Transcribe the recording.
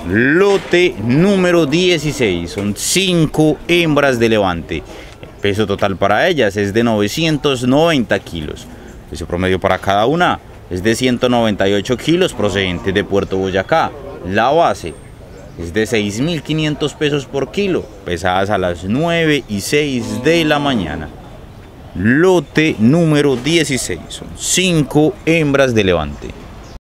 Lote número 16, son 5 hembras de levante. El peso total para ellas es de 990 kilos. El peso promedio para cada una es de 198 kilos procedente de Puerto Boyacá. La base es de 6.500 pesos por kilo, pesadas a las 9 y 6 de la mañana. Lote número 16, son 5 hembras de levante.